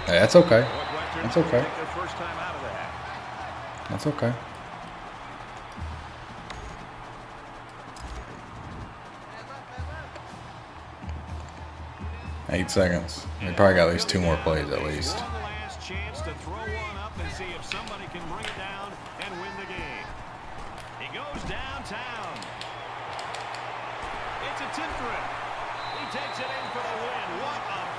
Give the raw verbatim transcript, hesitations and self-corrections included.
Hey, that's okay. That's okay. That's okay. Eight seconds. We probably got at least two more plays at least. One last chance to throw one up and see if somebody can bring it down and win the game. He goes downtown. It's a tip for him. He takes it in for the win. What a